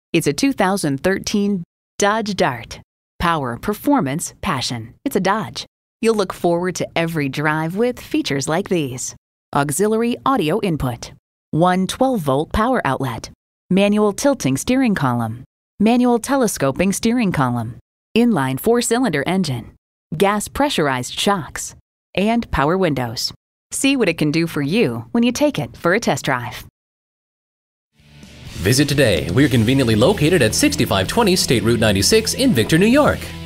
It's a 2013 Dodge Dart. Power, performance, passion. It's a Dodge. You'll look forward to every drive with features like these: auxiliary audio input, one 12-volt power outlet, manual tilting steering column, manual telescoping steering column, inline 4-cylinder engine, gas pressurized shocks, and power windows. See what it can do for you when you take it for a test drive. Visit today. We're conveniently located at 6520 State Route 96 in Victor, New York.